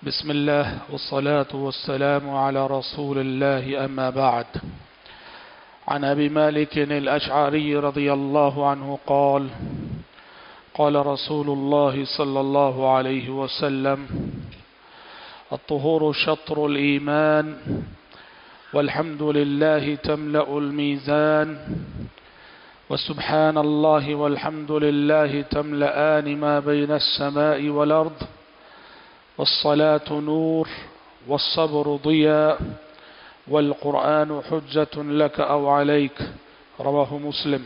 بسم الله والصلاة والسلام على رسول الله أما بعد. عن أبي مالك الأشعري رضي الله عنه قال قال رسول الله صلى الله عليه وسلم: الطهور شطر الإيمان والحمد لله تملأ الميزان وسبحان الله والحمد لله تملأان ما بين السماء والأرض والصلاة نور والصبر ضياء والقرآن حجة لك أو عليك. رواہ مسلم.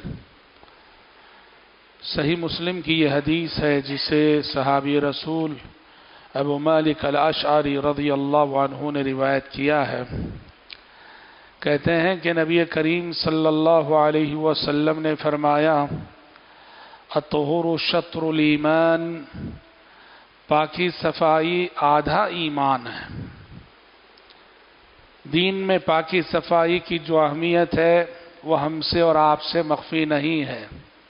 صحیح مسلم کی یہ حدیث ہے جسے صحابی رسول ابو مالک الاشعری رضی اللہ عنہ نے روایت کیا ہے. کہتے ہیں کہ نبی کریم صلی اللہ علیہ وسلم نے فرمایا: الطہور شطر الایمان، پاکی صفائی آدھا ایمان ہے. دین میں پاکی صفائی کی جو اہمیت ہے وہ ہم سے اور آپ سے مخفی نہیں ہے.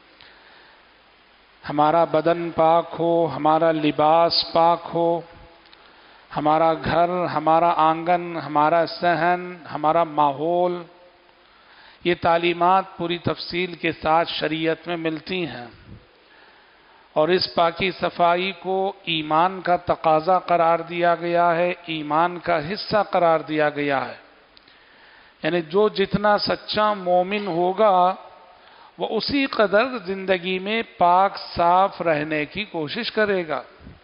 ہمارا بدن پاک ہو، ہمارا لباس پاک ہو، ہمارا گھر، ہمارا آنگن، ہمارا صحن، ہمارا ماحول، یہ تعلیمات پوری تفصیل کے ساتھ شریعت میں ملتی ہیں، اور اس پاکی صفائی کو ایمان کا تقاضا قرار دیا گیا ہے، ایمان کا حصہ قرار دیا گیا ہے. یعنی جو جتنا سچا مومن ہوگا وہ اسی قدر زندگی میں پاک صاف رہنے کی کوشش کرے گا.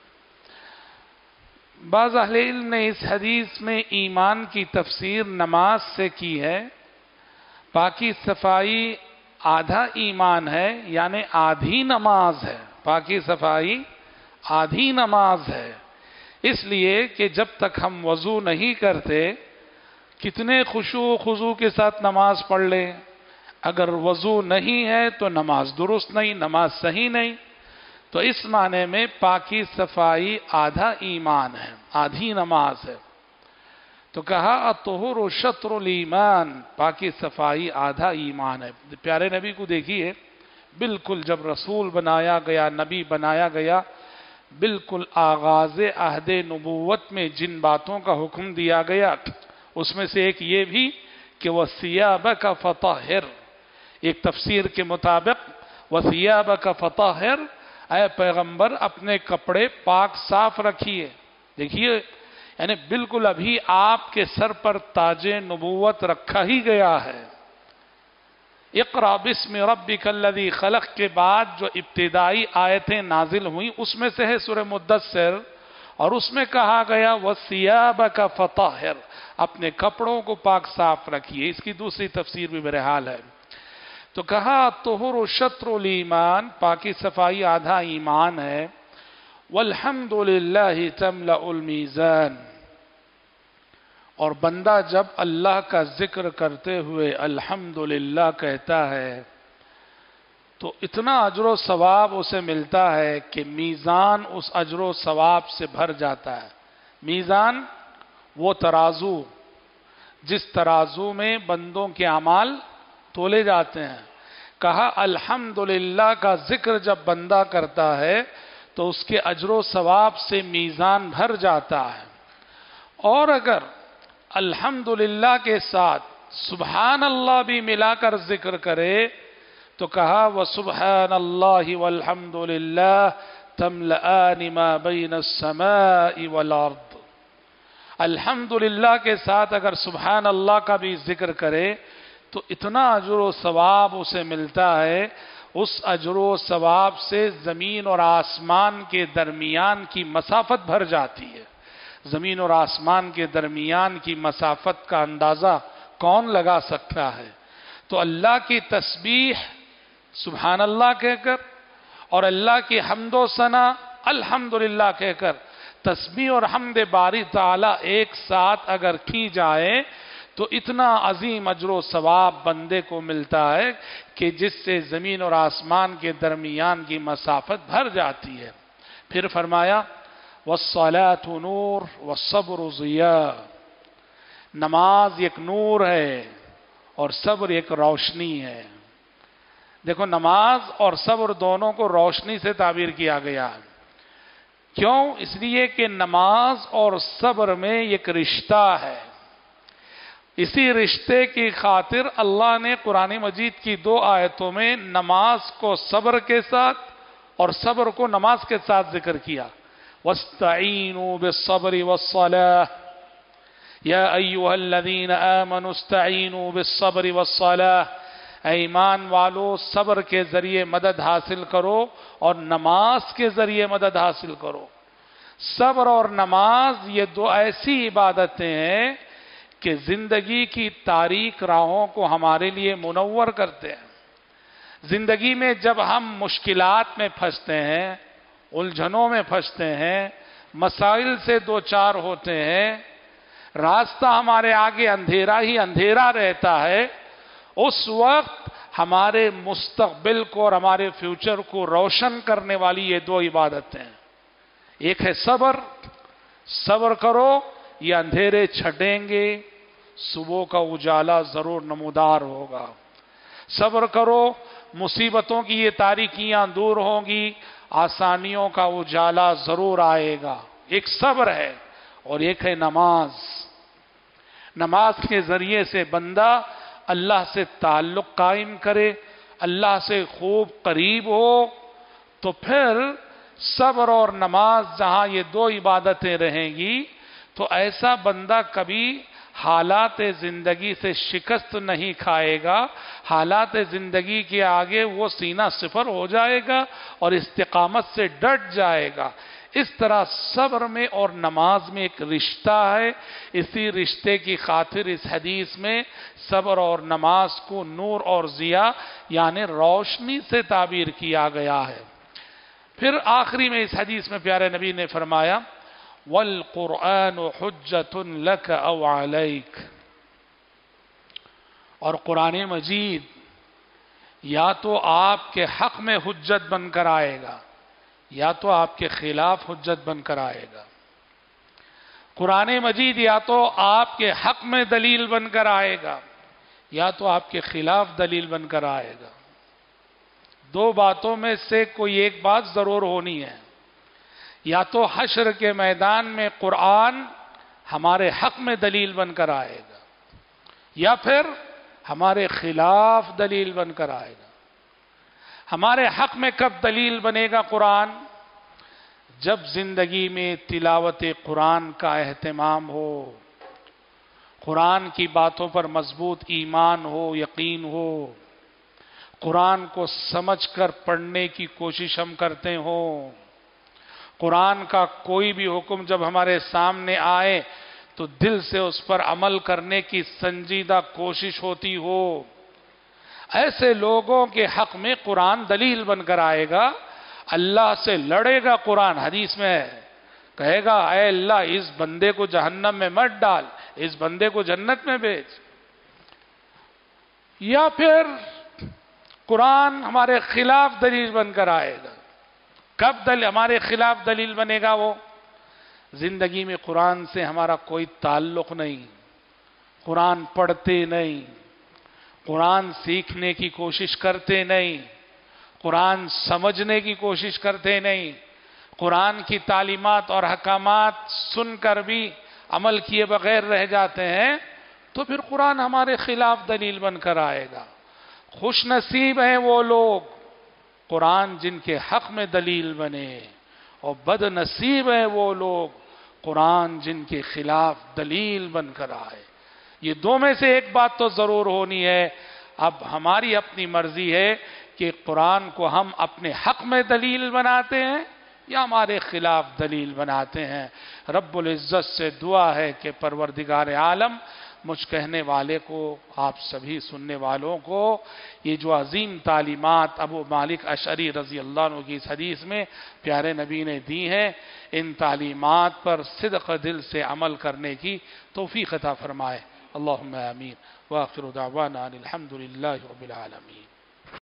بعض اہل علم نے اس حدیث میں ایمان کی تفسیر نماز سے کی ہے. پاکی صفائی آدھا ایمان ہے، یعنی آدھی نماز ہے. پاکی صفائی آدھی نماز ہے، اس لیے کہ جب تک ہم وضو نہیں کرتے کتنے خشوع و خضوع کے ساتھ نماز پڑھ لیں، اگر وضو نہیں ہے تو نماز درست نہیں، نماز صحیح نہیں. تو اس معنی میں پاکی صفائی آدھا ایمان ہے، آدھی نماز ہے. تو کہا الطہور شطر الایمان، پاکی صفائی آدھا ایمان ہے. پیارے نبی کو دیکھیے، بالکل جب رسول بنایا گیا، نبی بنایا گیا، بالکل آغاز عہد نبوت میں جن باتوں کا حکم دیا گیا اس میں سے ایک یہ بھی کہ وَثِيَابَكَ فَطَهِّرْ. ایک تفسیر کے مطابق وَثِيَابَكَ فَطَهِّرْ، اے پیغمبر اپنے کپڑے پاک صاف رکھیے. دیکھیے، یعنی بالکل ابھی آپ کے سر پر تاج نبوت رکھا ہی گیا ہے. اقرأ بسم ربک الذی خلق کے بعد جو ابتدائی آیتیں نازل ہوئیں اس میں سے ہے سورہ مدثر، اور اس میں کہا گیا وَثِيَابَكَ فَطَهِّرْ، اپنے کپڑوں کو پاک صاف رکھیے. اس کی دوسری تفسیر بھی بہرحال ہے. تو کہا الطہور شطر الایمان، پاکی صفائی آدھا ایمان ہے. والحمد للہ تملأ المیزان، اور بندہ جب اللہ کا ذکر کرتے ہوئے الحمدللہ کہتا ہے تو اتنا اجر و ثواب اسے ملتا ہے کہ میزان اس اجر و ثواب سے بھر جاتا ہے. میزان وہ ترازو جس ترازو میں بندوں کے اعمال تولے جاتے ہیں. کہا الحمدللہ کا ذکر جب بندہ کرتا ہے تو اس کے اجر و ثواب سے میزان بھر جاتا ہے. اور اگر الحمدللہ کے ساتھ سبحان اللہ بھی ملا کر ذکر کرے تو کہا وَسُبْحَانَ اللَّهِ وَالْحَمْدُ لِلَّهِ تَمْلَآنِ مَا بَيْنَ السَّمَاءِ وَالْأَرْضِ. الحمدللہ کے ساتھ اگر سبحان اللہ کا بھی ذکر کرے تو اتنا اجر و ثواب اسے ملتا ہے، اس اجر و ثواب سے زمین اور آسمان کے درمیان کی مسافت بھر جاتی ہے. زمین اور آسمان کے درمیان کی مسافت کا اندازہ کون لگا سکتا ہے؟ تو اللہ کی تسبیح سبحان اللہ کہہ کر اور اللہ کی حمد و ثنا الحمدللہ کہہ کر تسبیح اور حمد باری تعالی ایک ساتھ اگر کی جائے تو اتنا عظیم اجر و ثواب بندے کو ملتا ہے کہ جس سے زمین اور آسمان کے درمیان کی مسافت بھر جاتی ہے. پھر فرمایا وَالصَّلَاةُ نور وَالصَّبْرُ ضِيَاء، نماز ایک نور ہے اور صبر ایک روشنی ہے. دیکھو، نماز اور صبر دونوں کو روشنی سے تعبیر کیا گیا ہے. کیوں؟ اس لیے کہ نماز اور صبر میں ایک رشتہ ہے. اسی رشتے کی خاطر اللہ نے قرآن مجید کی 2 آیتوں میں نماز کو صبر کے ساتھ اور صبر کو نماز کے ساتھ ذکر کیا. وَاسْتَعِينُوا بِالصَّبْرِ وَالصَّلَاةِ یا ایھا الذین آمنوا استعینوا بالصبر والصلاة. اے ایمان والو، صبر کے ذریعے مدد حاصل کرو اور نماز کے ذریعے مدد حاصل کرو. صبر اور نماز یہ 2 ایسی عبادتیں ہیں کہ زندگی کی تاریک راہوں کو ہمارے لیے منور کرتے ہیں. زندگی میں جب ہم مشکلات میں پھنستے ہیں، الجھنوں میں پھنستے ہیں، مسائل سے 2-4 ہوتے ہیں، راستہ ہمارے آگے اندھیرا ہی اندھیرا رہتا ہے، اس وقت ہمارے مستقبل کو اور ہمارے فیوچر کو روشن کرنے والی یہ 2 عبادتیں ہیں. ایک ہے صبر. صبر کرو، یہ اندھیرے چھٹیں گے، صبح کا اجالا ضرور نمودار ہوگا. صبر کرو، مصیبتوں کی یہ تاریکیاں دور ہوں گی، آسانیوں کا اجالا ضرور آئے گا. ایک صبر ہے اور ایک ہے نماز. نماز کے ذریعے سے بندہ اللہ سے تعلق قائم کرے، اللہ سے خوب قریب ہو، تو پھر صبر اور نماز جہاں یہ 2 عبادتیں رہیں گی تو ایسا بندہ کبھی حالات زندگی سے شکست نہیں کھائے گا. حالات زندگی کے آگے وہ سینہ صفر ہو جائے گا اور استقامت سے ڈٹ جائے گا. اس طرح صبر میں اور نماز میں ایک رشتہ ہے. اسی رشتے کی خاطر اس حدیث میں صبر اور نماز کو نور اور ضیاء یعنی روشنی سے تعبیر کیا گیا ہے. پھر آخری میں اس حدیث میں پیارے نبی نے فرمایا وَالْقُرْآنُ حُجَّةٌ لَكَ أَوْ عَلَيْكَ. اور قرآن مجید یا تو آپ کے حق میں حجت بن کر آئے گا یا تو آپ کے خلاف حجت بن کر آئے گا. قرآن مجید یا تو آپ کے حق میں دلیل بن کر آئے گا یا تو آپ کے خلاف دلیل بن کر آئے گا. 2 باتوں میں سے کوئی ایک بات ضرور ہونی ہے. یا تو حشر کے میدان میں قرآن ہمارے حق میں دلیل بن کر آئے گا یا پھر ہمارے خلاف دلیل بن کر آئے گا. ہمارے حق میں کب دلیل بنے گا قرآن؟ جب زندگی میں تلاوت قرآن کا اہتمام ہو، قرآن کی باتوں پر مضبوط ایمان ہو، یقین ہو، قرآن کو سمجھ کر پڑھنے کی کوشش ہم کرتے ہوں، قرآن کا کوئی بھی حکم جب ہمارے سامنے آئے تو دل سے اس پر عمل کرنے کی سنجیدہ کوشش ہوتی ہو. ایسے لوگوں کے حق میں قرآن دلیل بن کر آئے گا. اللہ سے لڑے گا قرآن. حدیث میں ہے، کہے گا اے اللہ اس بندے کو جہنم میں مت ڈال، اس بندے کو جنت میں بھیج. یا پھر قرآن ہمارے خلاف دلیل بن کر آئے گا. کب ہمارے خلاف دلیل بنے گا؟ وہ زندگی میں قرآن سے ہمارا کوئی تعلق نہیں، قرآن پڑھتے نہیں، قرآن سیکھنے کی کوشش کرتے نہیں، قرآن سمجھنے کی کوشش کرتے نہیں، قرآن کی تعلیمات اور احکامات سن کر بھی عمل کیے بغیر رہ جاتے ہیں، تو پھر قرآن ہمارے خلاف دلیل بن کر آئے گا. خوش نصیب ہیں وہ لوگ قرآن جن کے حق میں دلیل بنے، اور بد نصیب ہیں وہ لوگ قرآن جن کے خلاف دلیل بن کر آئے. یہ 2 میں سے ایک بات تو ضرور ہونی ہے. اب ہماری اپنی مرضی ہے کہ قرآن کو ہم اپنے حق میں دلیل بناتے ہیں یا ہمارے خلاف دلیل بناتے ہیں. رب العزت سے دعا ہے کہ پروردگار عالم مجھ کہنے والے کو، آپ سبھی سننے والوں کو، یہ جو عظیم تعلیمات ابو مالک اشعری رضی اللہ عنہ کی اس حدیث میں پیارے نبی نے دی ہیں، ان تعلیمات پر صدق دل سے عمل کرنے کی توفیق عطا فرمائے. اللہم آمین. وآخر دعوانا الحمد للہ رب العالمین.